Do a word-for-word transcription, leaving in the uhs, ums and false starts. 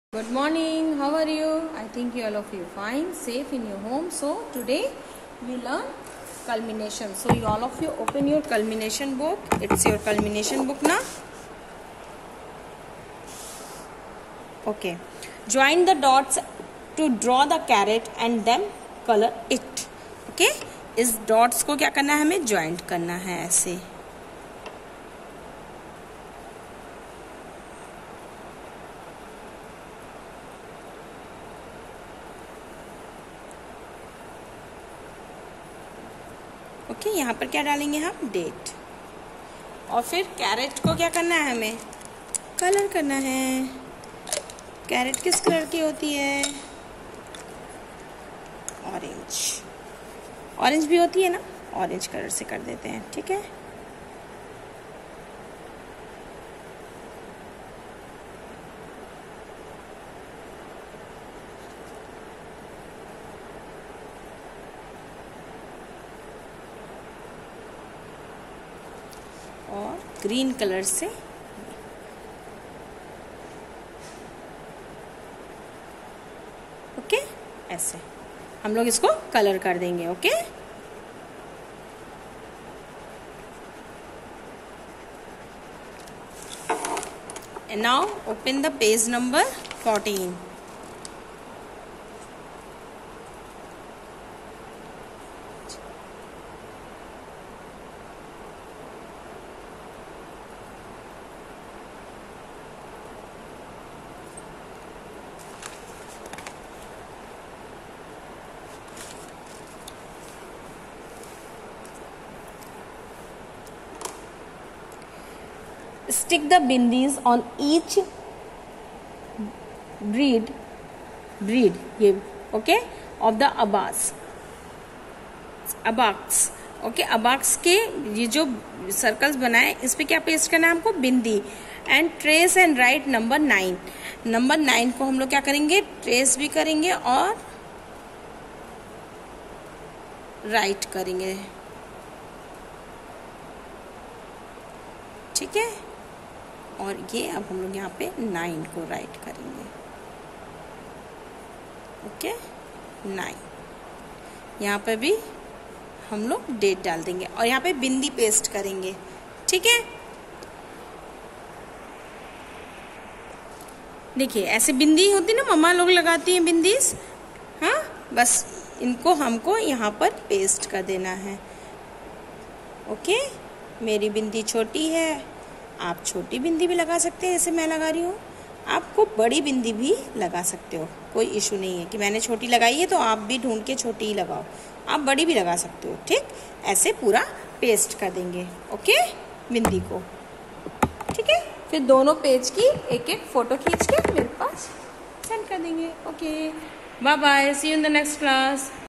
Good morning, how are you? I think you all of you fine, safe in your home. So today we learn culmination. So you all of you open your culmination book. It's your culmination book now. Okay. Join the dots to draw the carrot and then color it. Okay. इस dots को क्या करना है, हमें joint करना है ऐसे. Okay okay, यहाँ पर क्या डालेंगे हम, डेट. और फिर कैरेट को क्या करना है, हमें कलर करना है. कैरेट किस कलर की होती है, ऑरेंज. ऑरेंज भी होती है ना, ऑरेंज कलर से कर देते हैं. ठीक है. और ग्रीन कलर से ओके ऐसे हम लोग इसको कलर कर देंगे. Okay and now open the page number fourteen. Stick the bindis on each breed breed ये okay of the abaks abaks okay abaks के ये जो सर्कल्स बनाए इस पे क्या पेस्ट करना है हमको, bindi. And trace and write number nine. Number nine को हम लोग क्या करेंगे, ट्रेस भी करेंगे और राइट करेंगे. ठीक है. और ये अब हम लोग यहाँ पे नाइन को राइट करेंगे. Okay nine. यहाँ पे भी हम लोग डेट डाल देंगे और यहाँ पे बिंदी पेस्ट करेंगे. ठीक है. देखिए ऐसे बिंदी होती ना, मम्मा लोग लगाती हैं बिंदीस. हाँ बस इनको हमको यहाँ पर पेस्ट कर देना है. ओके मेरी बिंदी छोटी है, आप छोटी बिंदी भी लगा सकते हैं जैसे मैं लगा रही हूँ. आपको बड़ी बिंदी भी लगा सकते हो, कोई इशू नहीं है कि मैंने छोटी लगाई है तो आप भी ढूंढ के छोटी ही लगाओ. आप बड़ी भी लगा सकते हो. ठीक ऐसे पूरा पेस्ट कर देंगे. ओके बिंदी को. ठीक है. फिर दोनों पेज की एक एक फोटो खींच के मेरे पास सेंड कर देंगे. Okay bye bye, see you in the next class.